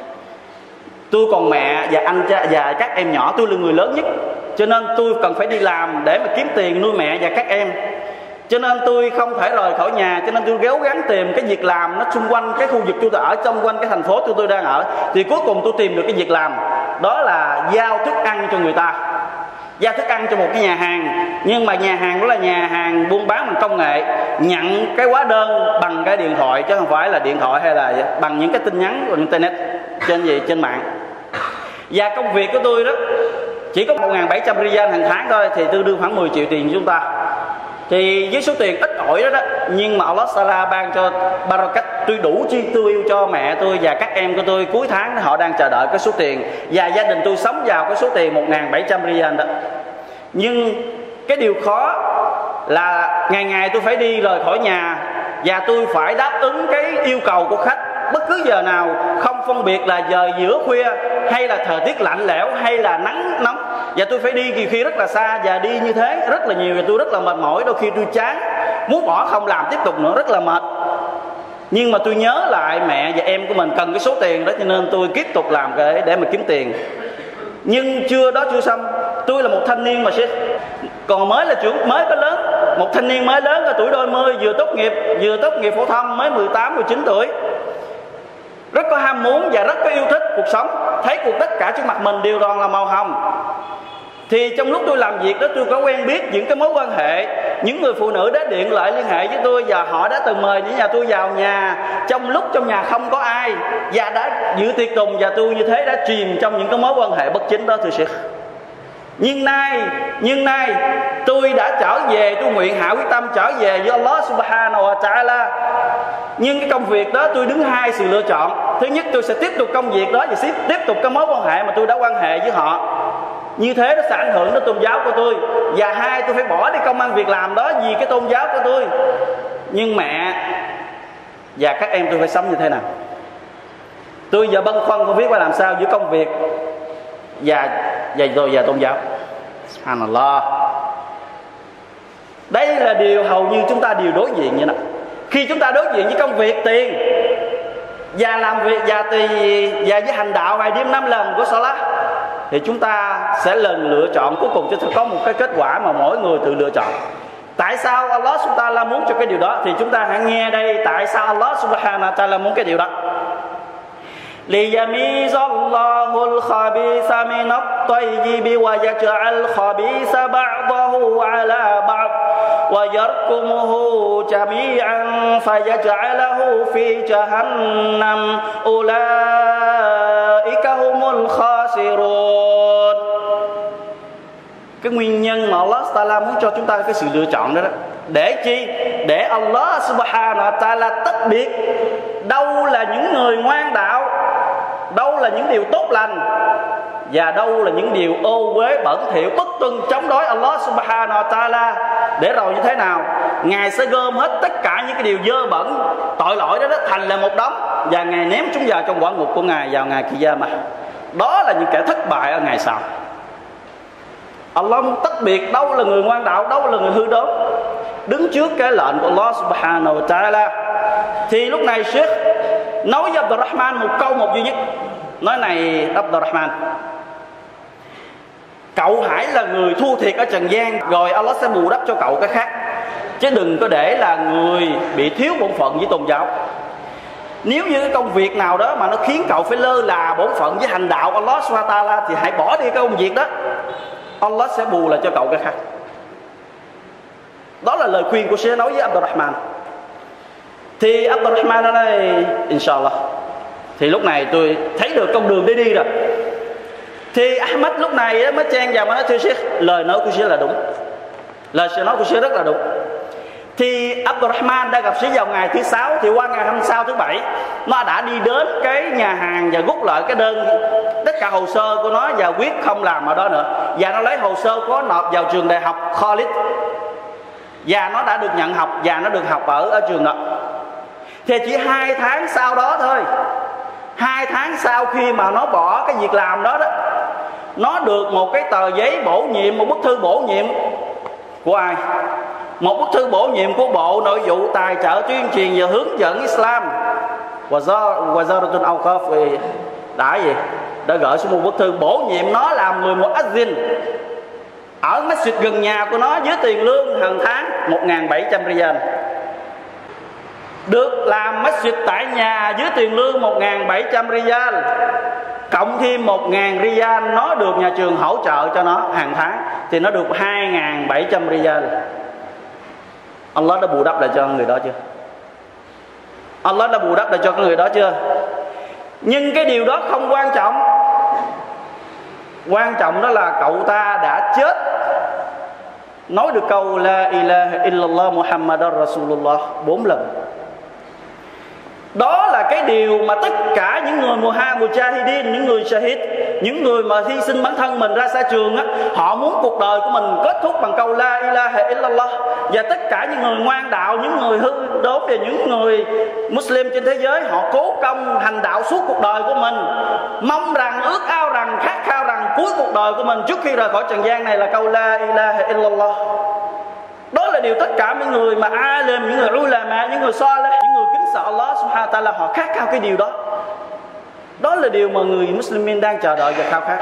Tôi còn mẹ và anh cha và các em nhỏ, tôi là người lớn nhất, cho nên tôi cần phải đi làm để mà kiếm tiền nuôi mẹ và các em. Cho nên tôi không thể rời khỏi nhà, cho nên tôi gắng gắng tìm cái việc làm nó xung quanh cái khu vực tôi ở, xung quanh cái thành phố tôi tôi đang ở. Thì cuối cùng tôi tìm được cái việc làm, đó là giao thức ăn cho người ta, giao thức ăn cho một cái nhà hàng. Nhưng mà nhà hàng đó là nhà hàng buôn bán bằng công nghệ, nhận cái hóa đơn bằng cái điện thoại, chứ không phải là điện thoại hay là bằng những cái tin nhắn của internet trên gì trên mạng. Và công việc của tôi đó chỉ có một nghìn bảy trăm riyal hàng tháng thôi, thì tôi đưa khoảng mười triệu tiền cho chúng ta. Thì với số tiền ít ỏi đó đó, nhưng mà Allah Taala ban cho barakat, tôi đủ chi tiêu cho mẹ tôi và các em của tôi cuối tháng, họ đang chờ đợi cái số tiền, và gia đình tôi sống vào cái số tiền một nghìn bảy trăm riyal đó. Nhưng cái điều khó là ngày ngày tôi phải đi rời khỏi nhà, và tôi phải đáp ứng cái yêu cầu của khách bất cứ giờ nào, không phân biệt là giờ giữa khuya hay là thời tiết lạnh lẽo hay là nắng nóng. Và tôi phải đi kỳ khi rất là xa, và đi như thế rất là nhiều, và tôi rất là mệt mỏi, đôi khi tôi chán muốn bỏ không làm tiếp tục nữa, rất là mệt. Nhưng mà tôi nhớ lại mẹ và em của mình cần cái số tiền đó, cho nên tôi tiếp tục làm cái để mà kiếm tiền. Nhưng chưa đó chưa xong, tôi là một thanh niên mà sẽ còn mới là trưởng mới có lớn, một thanh niên mới lớn ở tuổi đôi mươi, vừa tốt nghiệp vừa tốt nghiệp phổ thông, mới mười tám mười chín tuổi, rất có ham muốn và rất có yêu thích cuộc sống, thấy cuộc tất cả trước mặt mình đều toàn là màu hồng. Thì trong lúc tôi làm việc đó, tôi có quen biết những cái mối quan hệ, những người phụ nữ đã điện lại liên hệ với tôi, và họ đã từng mời những nhà tôi vào nhà trong lúc trong nhà không có ai, và đã dự tiệc tùng, và tôi như thế đã chìm trong những cái mối quan hệ bất chính đó thưa Sheikh. Nhưng nay, nhưng nay tôi đã trở về, tôi nguyện hạ quyết tâm trở về với Allah Subhanahu wa Ta'ala. Nhưng cái công việc đó tôi đứng hai sự lựa chọn. Thứ nhất, tôi sẽ tiếp tục công việc đó và sẽ tiếp tục cái mối quan hệ mà tôi đã quan hệ với họ, như thế nó sẽ ảnh hưởng đến tôn giáo của tôi. Và hai, tôi phải bỏ đi công ăn việc làm đó vì cái tôn giáo của tôi. Nhưng mẹ và các em tôi phải sống như thế nào? Tôi giờ băn khoăn không biết phải làm sao giữa công việc và và rồi và tôn giáo. Subhanallah. Đây là điều hầu như chúng ta đều đối diện như đó. Khi chúng ta đối diện với công việc, tiền và làm việc và tùy và với hành đạo ngày đêm năm lần của Salat, thì chúng ta sẽ lần lựa chọn cuối cùng sẽ có một cái kết quả mà mỗi người tự lựa chọn. Tại sao Allah Subhanahu wa ta'ala muốn cho cái điều đó? Thì chúng ta hãy nghe đây tại sao Allah Subhanahu wa ta'ala muốn cái điều đó. لِيَمِيزَ اللَّهُ الْخَبِيثَ مِنَ الطَّيِّبِ وَيَجْعَلَ الْخَبِيثَ بَعْضَهُ عَلَى بَعْضٍ وَيَرْكُمُهُ جَمِيعًا فَيَجْعَلَهُ فِي جَهَنَّمَ أُولَئِكَ هُمُ الْخَاسِرُونَ. Cái nguyên nhân mà Allah Ta'ala muốn cho chúng ta cái sự lựa chọn đó, đó để chi? Để Allah Subhanahu wa Ta'ala tách biệt đâu là những người ngoan đạo, đâu là những điều tốt lành, và đâu là những điều ô uế bẩn thỉu bất tuân chống đối Allah Subhanahu wa Ta'ala. Để rồi như thế nào? Ngài sẽ gom hết tất cả những cái điều dơ bẩn, tội lỗi đó, đó thành là một đống, và Ngài ném chúng vào trong quả ngục của Ngài vào ngày Qiyamah. Đó là những kẻ thất bại ở ngày sau. Allah tách biệt đâu là người ngoan đạo, đâu là người hư đốn, đứng trước cái lệnh của Allah Subhanahu wa Ta'ala. Thì lúc này Sheikh nói với Abdurrahman một câu một duy nhất, nói này Abdurrahman, cậu hãy là người thua thiệt ở trần gian, rồi Allah sẽ bù đắp cho cậu cái khác, chứ đừng có để là người bị thiếu bổn phận với tôn giáo. Nếu như cái công việc nào đó mà nó khiến cậu phải lơ là bổn phận với hành đạo Allah subhanahu wa ta'ala thì hãy bỏ đi cái công việc đó, Allah sẽ bù lại cho cậu cái khác. Đó là lời khuyên của Sheikh nói với Abdurrahman. Thì Abdurrahman nói Inshallah. Thì lúc này tôi thấy được con đường để đi rồi. Thì Ahmad lúc này mới chen vào mà nói thưa Sheikh, lời nói của Sheikh là đúng, lời Sheikh nói của Sheikh rất là đúng. Thì Abdurrahman đã gặp Sheikh vào ngày thứ sáu. Thì qua ngày hôm sau thứ bảy, nó đã đi đến cái nhà hàng và rút lại cái đơn, tất cả hồ sơ của nó, và quyết không làm ở đó nữa. Và nó lấy hồ sơ của nó nộp vào trường đại học Khalid, và nó đã được nhận học và nó được học ở ở trường đó. Thì chỉ hai tháng sau đó thôi, hai tháng sau khi mà nó bỏ cái việc làm đó đó, nó được một cái tờ giấy bổ nhiệm, một bức thư bổ nhiệm của ai? Một bức thư bổ nhiệm của Bộ Nội vụ tài trợ tuyên truyền và hướng dẫn Islam, Wazaratul Awqaf đã gì? Đã gửi xuống một bức thư bổ nhiệm nó làm người muazzin ở masjid gần nhà của nó với tiền lương hàng tháng một nghìn bảy trăm riyal. Được làm masjid tại nhà với tiền lương một nghìn bảy trăm riyal, cộng thêm một nghìn riyal nó được nhà trường hỗ trợ cho nó hàng tháng, thì nó được hai nghìn bảy trăm riyal. Allah đã bù đắp lại cho người đó chưa? Allah đã bù đắp lại cho người đó chưa? Nhưng cái điều đó không quan trọng. Quan trọng đó là cậu ta đã chết nói được câu La ilaha illallah Muhammadur Rasulullah bốn lần. Đó là cái điều mà tất cả những người mujahidin, những người shahid, những người mà hy sinh bản thân mình ra xa trường á, họ muốn cuộc đời của mình kết thúc bằng câu La ilaha illallah. Và tất cả những người ngoan đạo, những người hư đốn và những người Muslim trên thế giới, họ cố công hành đạo suốt cuộc đời của mình, mong rằng, ước ao rằng, khát khao rằng cuối cuộc đời của mình trước khi rời khỏi trần gian này là câu La ilaha illallah. Đó là điều tất cả những người mà alim, những người ulama, những người salih, những người kính sợ Allah subhanahu wa ta'ala, họ khát khao cái điều đó. Đó là điều mà người Muslimin đang chờ đợi và khao khát.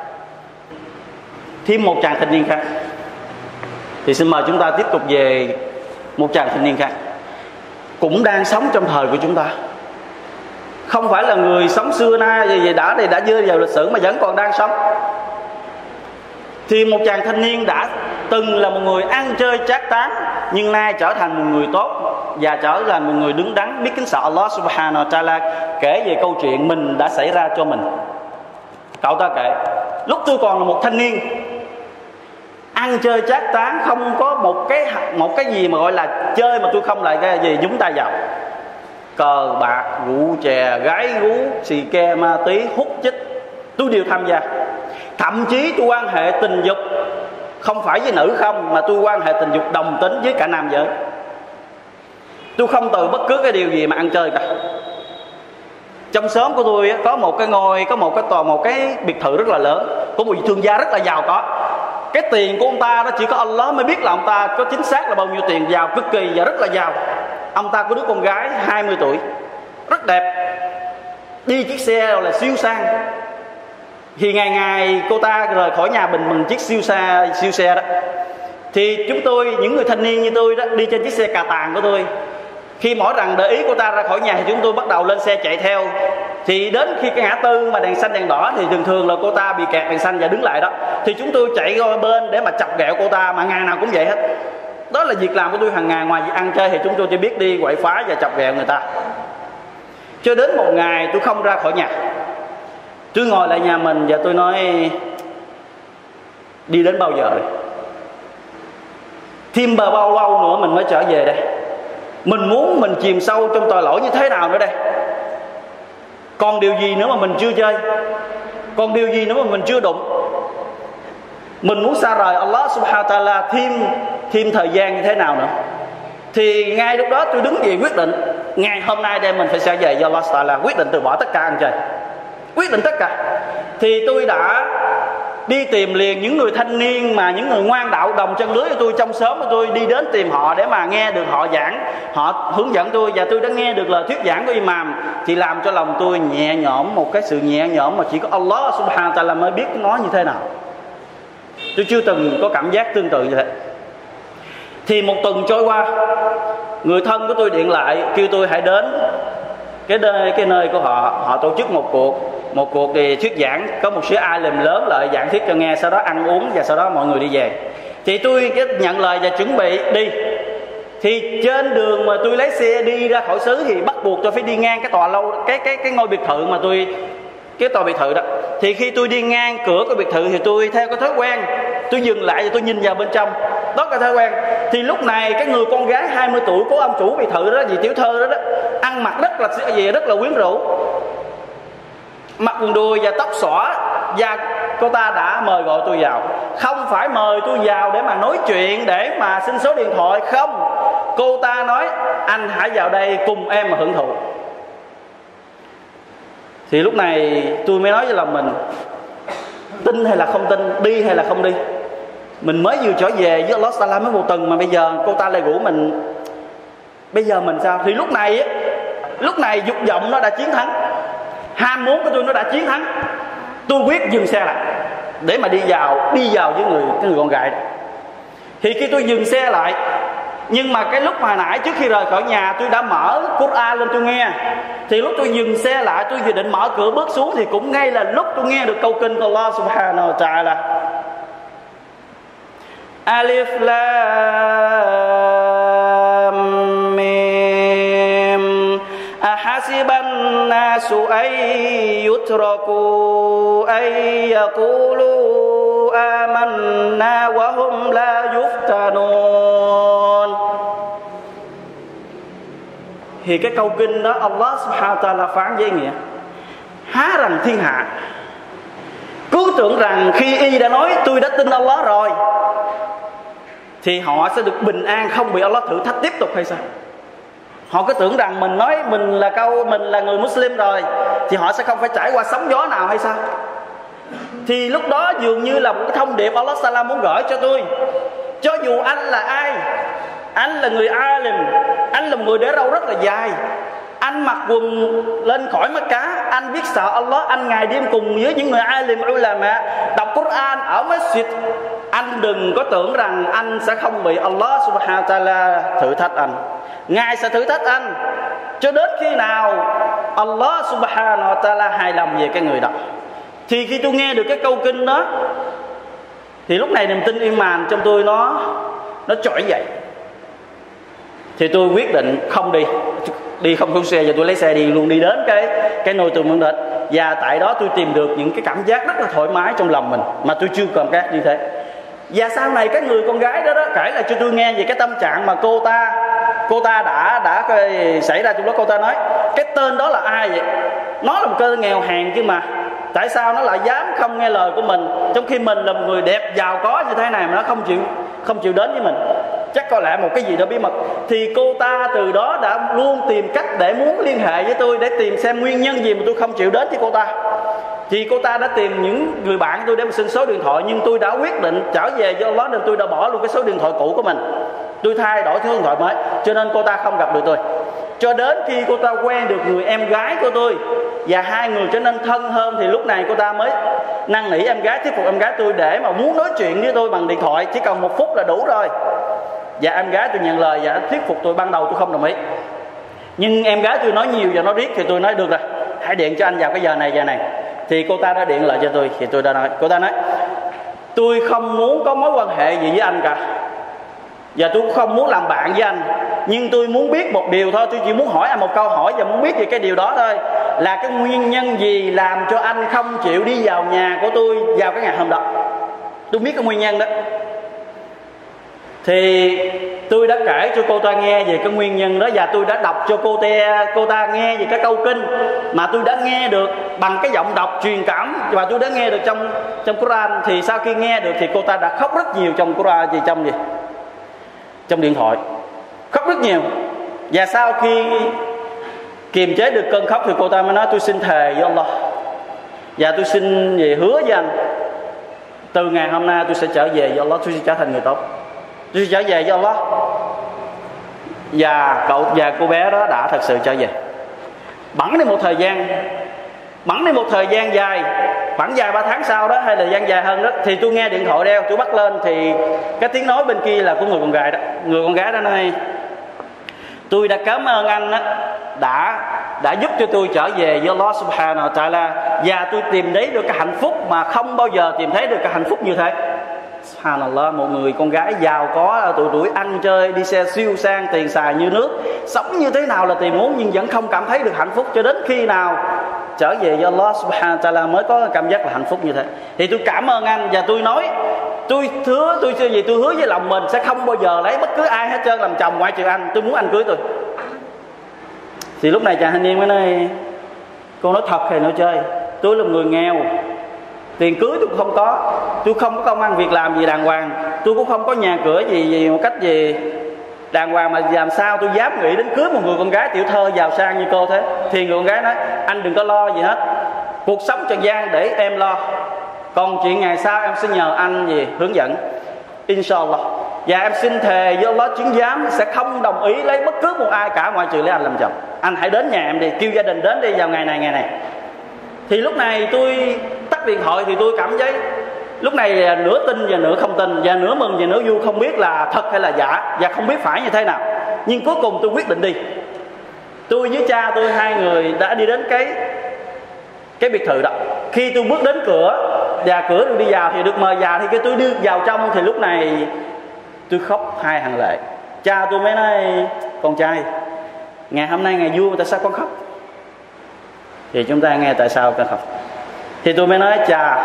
Thêm một chàng thanh niên khác. Thì xin mời chúng ta tiếp tục về một chàng thanh niên khác, cũng đang sống trong thời của chúng ta, không phải là người sống xưa nay gì đã thì đã dưa vào lịch sử mà vẫn còn đang sống. Thì một chàng thanh niên đã từng là một người ăn chơi trác tán, nhưng nay trở thành một người tốt và trở thành một người đứng đắn, biết kính sợ Allah subhanahu wa ta'ala, kể về câu chuyện mình đã xảy ra cho mình. Cậu ta kể, lúc tôi còn là một thanh niên, ăn chơi trác tán, không có một cái một cái gì mà gọi là chơi mà tôi không lại cái gì nhúng tay vào. Cờ bạc, rượu chè, gái gú, xì ke, ma túy, hút chích, tôi đều tham gia. Thậm chí tôi quan hệ tình dục không phải với nữ không, mà tôi quan hệ tình dục đồng tính với cả nam giới. Tôi không từ bất cứ cái điều gì mà ăn chơi cả. Trong xóm của tôi có một cái ngôi, có một cái tòa, một cái biệt thự rất là lớn, có một vị thương gia rất là giàu có. Cái tiền của ông ta đó chỉ có Allah mới biết là ông ta có chính xác là bao nhiêu tiền, giàu cực kỳ và rất là giàu. Ông ta có đứa con gái hai mươi tuổi, rất đẹp, đi chiếc xe là siêu sang. Thì ngày ngày cô ta rời khỏi nhà mình bằng chiếc siêu xe, siêu xe đó. Thì chúng tôi, những người thanh niên như tôi đó, đi trên chiếc xe cà tàng của tôi. Khi mỗi lần để ý cô ta ra khỏi nhà thì chúng tôi bắt đầu lên xe chạy theo. Thì đến khi cái ngã tư mà đèn xanh đèn đỏ thì thường thường là cô ta bị kẹt đèn xanh và đứng lại đó. Thì chúng tôi chạy qua bên để mà chọc ghẹo cô ta, mà ngày nào cũng vậy hết. Đó là việc làm của tôi hàng ngày. Ngoài việc ăn chơi thì chúng tôi chỉ biết đi quậy phá và chọc ghẹo người ta. Cho đến một ngày tôi không ra khỏi nhà, tôi ngồi lại nhà mình và tôi nói đi đến bao giờ rồi? Thêm bao bao lâu nữa mình mới trở về đây? Mình muốn mình chìm sâu trong tội lỗi như thế nào nữa đây? Còn điều gì nữa mà mình chưa chơi? Còn điều gì nữa mà mình chưa đụng? Mình muốn xa rời Allah subhanahu wa ta'ala thêm, thêm thời gian như thế nào nữa? Thì ngay lúc đó tôi đứng dậy quyết định, ngày hôm nay đây mình phải sẽ về do Allah subhanahu wa ta'ala, quyết định từ bỏ tất cả ăn chơi, quyết định tất cả. Thì tôi đã đi tìm liền những người thanh niên mà những người ngoan đạo đồng chân lưới của tôi trong xóm của tôi, đi đến tìm họ để mà nghe được họ giảng, họ hướng dẫn tôi, và tôi đã nghe được lời thuyết giảng của imam. Thì làm cho lòng tôi nhẹ nhõm, một cái sự nhẹ nhõm mà chỉ có Allah subhanahu wa ta'ala mới biết nó như thế nào. Tôi chưa từng có cảm giác tương tự như thế. Thì một tuần trôi qua, người thân của tôi điện lại kêu tôi hãy đến cái nơi cái nơi của họ, họ tổ chức một cuộc một cuộc thì thuyết giảng, có một số ai làm lớn lại giảng thuyết cho nghe, sau đó ăn uống và sau đó mọi người đi về. Thì tôi nhận lời và chuẩn bị đi. Thì trên đường mà tôi lấy xe đi ra khỏi xứ thì bắt buộc tôi phải đi ngang cái tòa lâu cái cái cái ngôi biệt thự mà tôi cái tòa biệt thự đó. Thì khi tôi đi ngang cửa của biệt thự thì tôi theo cái thói quen tôi dừng lại và tôi nhìn vào bên trong. Đó cái thói quen. Thì lúc này cái người con gái hai mươi tuổi của ông chủ biệt thự đó, dì tiểu thơ đó, đó ăn mặc rất là gì rất là quyến rũ, mặc quần đùi và tóc xõa, và cô ta đã mời gọi tôi vào. Không phải mời tôi vào để mà nói chuyện, để mà xin số điện thoại, không. Cô ta nói anh hãy vào đây cùng em mà hưởng thụ. Thì lúc này tôi mới nói với lòng mình, tin hay là không tin, đi hay là không đi. Mình mới vừa trở về với Allah Taala mới một tuần mà bây giờ cô ta lại rủ mình, bây giờ mình sao? Thì lúc này lúc này dục vọng nó đã chiến thắng, ham muốn của tôi nó đã chiến thắng. Tôi quyết dừng xe lại để mà đi vào đi vào với người cái người con gái đó. Thì khi tôi dừng xe lại, nhưng mà cái lúc mà nãy trước khi rời khỏi nhà tôi đã mở Quran lên tôi nghe. Thì lúc tôi dừng xe lại, tôi vừa định mở cửa bước xuống thì cũng ngay là lúc tôi nghe được câu kinh của Allah Subhanahu wa Ta'ala. Alif Lam Mim Ahasiban nasu ay yutraku ay yaqulu amanna wa hum la yuftanun. Thì cái câu kinh đó Allah Subhanahu wa Ta'ala phán với nghĩa: há rằng thiên hạ cứ tưởng rằng khi y đã nói tôi đã tin Allah rồi thì họ sẽ được bình an, không bị Allah thử thách tiếp tục hay sao? Họ cứ tưởng rằng mình nói mình là câu mình là người Muslim rồi thì họ sẽ không phải trải qua sóng gió nào hay sao? Thì lúc đó dường như là một cái thông điệp Allah Taala muốn gửi cho tôi. Cho dù anh là ai, anh là người alim, anh là một người để râu rất là dài, anh mặc quần lên khỏi mắt cá, anh biết sợ Allah, anh ngày đêm cùng với những người alim ulama đọc Quran ở masjid, anh đừng có tưởng rằng anh sẽ không bị Allah Subhanahu wa Ta'ala thử thách anh. Ngài sẽ thử thách anh cho đến khi nào Allah Subhanahu wa Ta'ala hài lòng về cái người đó. Thì khi tôi nghe được cái câu kinh đó thì lúc này niềm tin iman trong tôi nó nó trỗi dậy. Thì tôi quyết định không đi, đi không xuống xe, và tôi lấy xe đi luôn, đi đến cái cái nơi tôi muốn đến. Và tại đó tôi tìm được những cái cảm giác rất là thoải mái trong lòng mình mà tôi chưa cảm giác như thế. Và sau này cái người con gái đó, đó kể lại cho tôi nghe về cái tâm trạng mà cô ta cô ta đã đã xảy ra trong đó. Cô ta nói cái tên đó là ai vậy? Nó là một tên nghèo hèn chứ mà, tại sao nó lại dám không nghe lời của mình, trong khi mình là một người đẹp giàu có như thế này mà nó không chịu không chịu đến với mình? Chắc có lẽ một cái gì đó bí mật. Thì cô ta từ đó đã luôn tìm cách để muốn liên hệ với tôi, để tìm xem nguyên nhân gì mà tôi không chịu đến với cô ta. Thì cô ta đã tìm những người bạn của tôi để mà xin số điện thoại, nhưng tôi đã quyết định trở về với Allah nên tôi đã bỏ luôn cái số điện thoại cũ của mình, tôi thay đổi số điện thoại mới, cho nên cô ta không gặp được tôi. Cho đến khi cô ta quen được người em gái của tôi và hai người trở nên thân hơn thì lúc này cô ta mới năn nỉ em gái, thuyết phục em gái tôi để mà muốn nói chuyện với tôi bằng điện thoại, chỉ cần một phút là đủ rồi. Và em gái tôi nhận lời và thuyết phục tôi. Ban đầu tôi không đồng ý, nhưng em gái tôi nói nhiều và nói riết thì tôi nói được rồi, hãy điện cho anh vào cái giờ này giờ này. Thì cô ta đã điện lại cho tôi. Thì tôi đã nói, cô ta nói tôi không muốn có mối quan hệ gì với anh cả, và tôi cũng không muốn làm bạn với anh, nhưng tôi muốn biết một điều thôi. Tôi chỉ muốn hỏi anh một câu hỏi và muốn biết về cái điều đó thôi, là cái nguyên nhân gì làm cho anh không chịu đi vào nhà của tôi vào cái ngày hôm đó. Tôi biết cái nguyên nhân đó. Thì tôi đã kể cho cô ta nghe về cái nguyên nhân đó, và tôi đã đọc cho cô ta, cô ta nghe về cái câu kinh mà tôi đã nghe được bằng cái giọng đọc truyền cảm, và tôi đã nghe được trong trong Quran. Thì sau khi nghe được thì cô ta đã khóc rất nhiều trong Quran, gì trong gì trong điện thoại, khóc rất nhiều. Và sau khi kiềm chế được cơn khóc thì cô ta mới nói tôi xin thề với Allah, và tôi xin về hứa với anh, từ ngày hôm nay tôi sẽ trở về với Allah, tôi sẽ trở thành người tốt, tôi sẽ trở về với Allah. Và cậu và cô bé đó đã thật sự trở về. Bẵng đi một thời gian bẵng đi một thời gian dài khoảng vài ba tháng sau đó, hay là gian dài hơn đó, thì tôi nghe điện thoại đeo, tôi bắt lên thì cái tiếng nói bên kia là của người con gái đó. Người con gái đó nói tôi đã cảm ơn anh đó, đã đã giúp cho tôi trở về với Allah subhanahu wa ta'ala, và tôi tìm thấy được cái hạnh phúc mà không bao giờ tìm thấy được cái hạnh phúc như thế. Subhanallah, một người con gái giàu có, tuổi tuổi ăn chơi, đi xe siêu sang, tiền xài như nước, sống như thế nào là tiền muốn, nhưng vẫn không cảm thấy được hạnh phúc. Cho đến khi nào trở về với Allah subhanahu wa ta'ala mới có cảm giác là hạnh phúc như thế. Thì tôi cảm ơn anh, và tôi nói, tôi hứa, tôi chưa gì tôi hứa với lòng mình sẽ không bao giờ lấy bất cứ ai hết trơn làm chồng ngoại trừ anh. Tôi muốn anh cưới tôi. Thì lúc này chàng thanh niên mới nói, cô nói thật hay nói chơi? Tôi là người nghèo, tiền cưới tôi cũng không có, tôi không có công ăn việc làm gì đàng hoàng, tôi cũng không có nhà cửa gì, gì một cách gì đàng hoàng, mà làm sao tôi dám nghĩ đến cưới một người con gái tiểu thơ giàu sang như cô thế. Thì người con gái nói, anh đừng có lo gì hết, cuộc sống trần gian để em lo, còn chuyện ngày sau em sẽ nhờ anh gì hướng dẫn, inshallah. Và em xin thề với Allah chứng giám sẽ không đồng ý lấy bất cứ một ai cả ngoại trừ lấy anh làm chồng. Anh hãy đến nhà em đi, kêu gia đình đến đi vào ngày này ngày này. Thì lúc này tôi tắt điện thoại, thì tôi cảm thấy lúc này là nửa tin và nửa không tin, và nửa mừng và nửa vui, không biết là thật hay là giả, và không biết phải như thế nào. Nhưng cuối cùng tôi quyết định đi. Tôi với cha tôi hai người đã đi đến cái cái biệt thự đó. Khi tôi bước đến cửa và cửa tôi đi vào thì được mời vào, thì khi tôi đi vào trong thì lúc này tôi khóc hai hàng lệ. Cha tôi mới nói, con trai, ngày hôm nay ngày vui mà tại sao con khóc? Thì chúng ta nghe tại sao con khóc. Thì tôi mới nói, cha,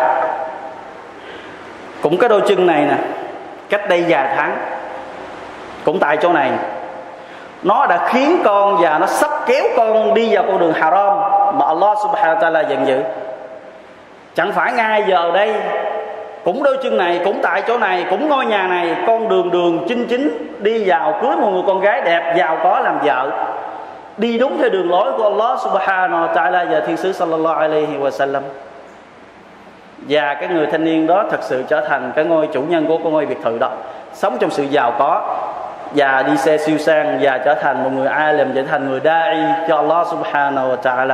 cũng cái đôi chân này nè, cách đây vài tháng, cũng tại chỗ này, nó đã khiến con và nó sắp kéo con đi vào con đường haram mà Allah subhanahu wa ta'ala giận dữ. Chẳng phải ngay giờ đây, cũng đôi chân này, cũng tại chỗ này, cũng ngôi nhà này, con đường đường chính chính đi vào cưới một người con gái đẹp giàu có làm vợ, đi đúng theo đường lối của Allah subhanahu wa ta'ala và thiên sứ sallallahu alaihi wa sallam. Và cái người thanh niên đó thật sự trở thành cái ngôi chủ nhân của cái ngôi biệt thự đó, sống trong sự giàu có và đi xe siêu sang, và trở thành một người alim, trở thành người da'i cho Allah subhanahu wa ta'ala.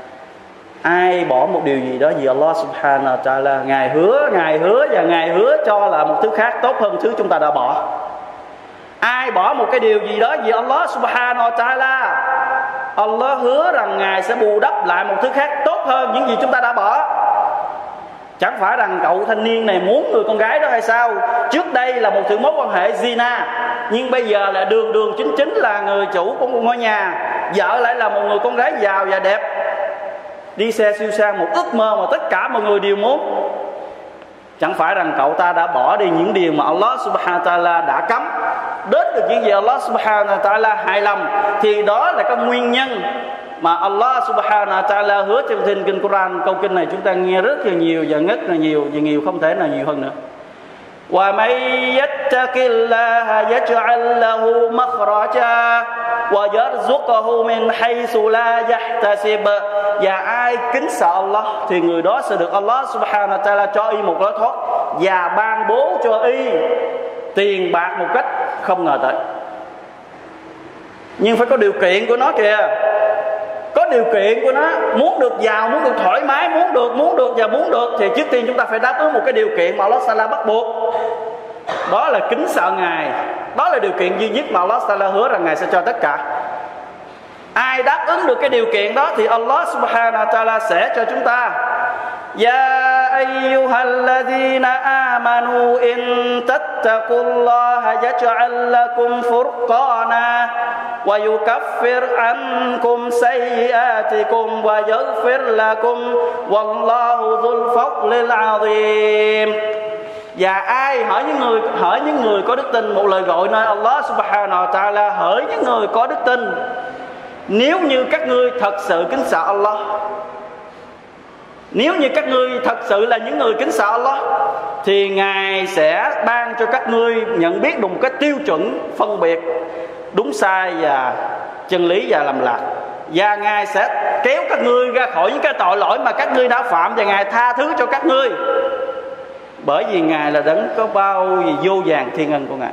Ai bỏ một điều gì đó vì Allah subhanahu wa ta'ala, Ngài hứa, Ngài hứa và Ngài hứa cho là một thứ khác tốt hơn thứ chúng ta đã bỏ. Ai bỏ một cái điều gì đó vì Allah subhanahu wa ta'ala, Allah hứa rằng Ngài sẽ bù đắp lại một thứ khác tốt hơn những gì chúng ta đã bỏ. Chẳng phải rằng cậu thanh niên này muốn người con gái đó hay sao? Trước đây là một thứ mối quan hệ zina, nhưng bây giờ là đường đường chính chính là người chủ của một ngôi nhà, vợ lại là một người con gái giàu và đẹp, đi xe siêu sang, một ước mơ mà tất cả mọi người đều muốn. Chẳng phải rằng cậu ta đã bỏ đi những điều mà Allah subhanahu wa ta'ala đã cấm, đến được những gì Allah subhanahu wa ta'ala hài lòng, thì đó là cái nguyên nhân mà Allah subhanahu wa ta'ala hứa trong thiên kinh Quran. Câu kinh này chúng ta nghe rất là nhiều và rất là nhiều, và nhiều không thể nào nhiều hơn nữa. Wa may yattaqillaha yaj'al lahu makhraja wa yarzuqhu min haythu la yahtasib. Và ai kính sợ Allah thì người đó sẽ được Allah subhanahu wa ta'ala cho y một lối thoát, và ban bố cho y tiền bạc một cách không ngờ tới. Nhưng phải có điều kiện của nó kìa. Có điều kiện của nó, muốn được giàu, muốn được thoải mái, muốn được, muốn được và muốn được, thì trước tiên chúng ta phải đáp ứng một cái điều kiện mà Allah Ta'ala bắt buộc. Đó là kính sợ Ngài. Đó là điều kiện duy nhất mà Allah Ta'ala hứa rằng Ngài sẽ cho tất cả. Ai đáp ứng được cái điều kiện đó thì Allah Subhanahu wa Ta'ala sẽ cho chúng ta. Ya ayyuhalladhina amanu in tattaqullaha yaj'al lakum furqana wa yukaffir ankum sayyi'atikum wa yaghfir lakum wallahu dhul fadlil azim. Và ai hỏi những người hỏi những người có đức tin, một lời gọi nơi Allah Subhanahu wa Ta'ala hỏi những người có đức tin, nếu như các ngươi thật sự kính sợ Allah, nếu như các ngươi thật sự là những người kính sợ Allah, thì Ngài sẽ ban cho các ngươi nhận biết được một cái tiêu chuẩn phân biệt đúng sai và chân lý và lầm lạc. Và Ngài sẽ kéo các ngươi ra khỏi những cái tội lỗi mà các ngươi đã phạm, và Ngài tha thứ cho các ngươi. Bởi vì Ngài là đấng có bao gì vô vàn thiên ân của Ngài.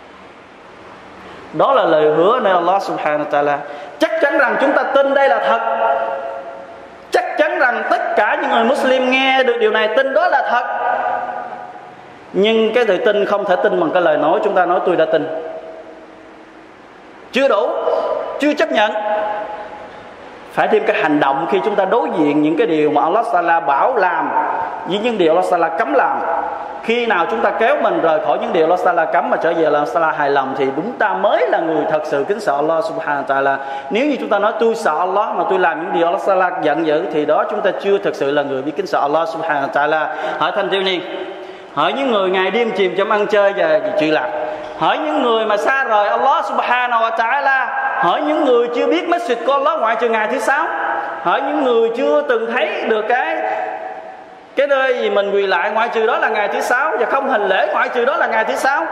Đó là lời hứa nơi Allah Subhanahu wa Ta'ala. Chắc chắn rằng chúng ta tin đây là thật. Chắc chắn rằng tất cả những người Muslim nghe được điều này tin đó là thật. Nhưng cái tự tin không thể tin bằng cái lời nói chúng ta nói tôi đã tin. Chưa đủ, chưa chấp nhận. phải thêm cái hành động khi chúng ta đối diện những cái điều mà Allah Ta'ala bảo làm với những điều Allah Ta'ala cấm làm. Khi nào chúng ta kéo mình rời khỏi những điều Allah Ta'ala cấm mà trở về là Allah Ta'ala hài lòng thì đúng ta mới là người thật sự kính sợ Allah Subhanahu wa Ta'ala. Nếu như chúng ta nói tôi sợ Allah mà tôi làm những điều Allah Ta'ala giận dữ thì đó chúng ta chưa thật sự là người biết kính sợ Allah Subhanahu wa Ta'ala. Hỏi thanh thiếu niên, hỏi những người ngày đêm chìm trong ăn chơi và chuyện lạc, hỏi những người mà xa rời Allah Subhanahu wa Ta'ala, hỏi những người chưa biết masjid của Allah ngoại trừ ngày thứ sáu, hỏi những người chưa từng thấy được cái cái nơi gì mình quỳ lại ngoại trừ đó là ngày thứ sáu, và không hành lễ ngoại trừ đó là ngày thứ sáu.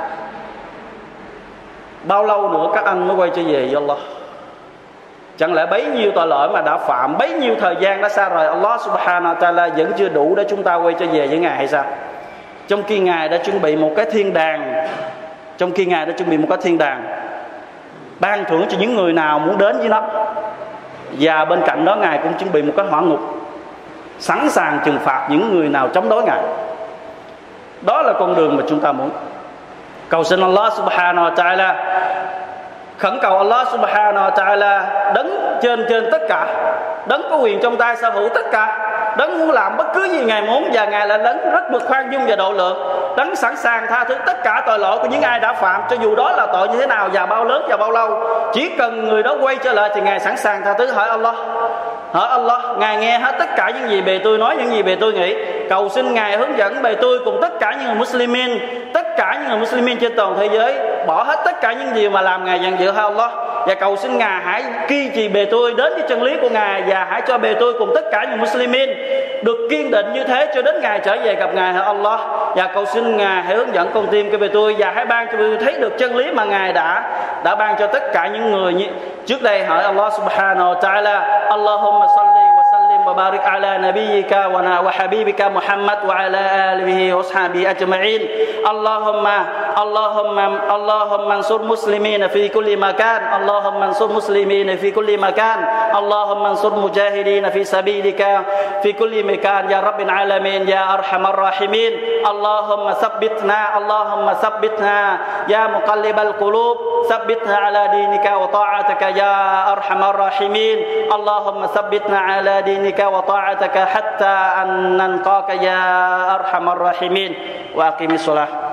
Bao lâu nữa các anh mới quay trở về với Allah? Chẳng lẽ bấy nhiêu tội lỗi mà đã phạm, bấy nhiêu thời gian đã xa rời Allah Subhanahu wa Ta'ala vẫn chưa đủ để chúng ta quay trở về với Ngài hay sao? Trong khi Ngài đã chuẩn bị một cái thiên đàng, trong khi Ngài đã chuẩn bị một cái thiên đàng ban thưởng cho những người nào muốn đến với nó, và bên cạnh đó Ngài cũng chuẩn bị một cái hỏa ngục sẵn sàng trừng phạt những người nào chống đối Ngài. Đó là con đường mà chúng ta muốn. Cầu xin Allah Subhanahu wa Ta'ala, khẩn cầu Allah Subhanahu wa Ta'ala, đấng trên trên tất cả, đấng có quyền trong tay sở hữu tất cả, đấng muốn làm bất cứ gì Ngài muốn, và Ngài là đấng rất mực khoan dung và độ lượng, đấng sẵn sàng tha thứ tất cả tội lỗi của những ai đã phạm, cho dù đó là tội như thế nào và bao lớn và bao lâu. Chỉ cần người đó quay trở lại thì Ngài sẵn sàng tha thứ. Hỏi Allah, hỏi Allah, Ngài nghe hết tất cả những gì bề tôi nói, những gì bề tôi nghĩ. Cầu xin Ngài hướng dẫn bề tôi cùng tất cả những người Muslimin, tất cả những người Muslimin trên toàn thế giới bỏ hết tất cả những điều mà làm Ngài giận dữ. Hay Allah, và cầu xin Ngài hãy kiên trì bề tôi đến với chân lý của Ngài, và hãy cho bề tôi cùng tất cả những Muslimin được kiên định như thế cho đến Ngài trở về gặp Ngài. Hay Allah, và cầu xin Ngài hãy hướng dẫn con tim của bề tôi, và hãy ban cho bề tôi thấy được chân lý mà Ngài đã đã ban cho tất cả những người như trước đây. Hỏi Allah Subhanahu wa Ta'ala, Allahumma salli wa sallim wa barik ala nabiyyika wa wa habibika Muhammad wa ala alihi wa ashabihi ajma'in. Allahumma Allahumma Allahumma ansur muslimin fi kulli makan, Allahumma ansur muslimin fi kulli makan, Allahumma ansur mujahidin fi sabilika fi kulli makan ya rabbil alamin ya arhamar rahimin. Allahumma thabbitna Allahumma thabbitna ya muqallibal qulub, thabbitna ala dinika wa ta'atika ya arhamar rahimin. Allahumma thabbitna ala dinika wa ta'atika hatta an nanqaka ya arhamar rahimin. Wa aqimis shalah.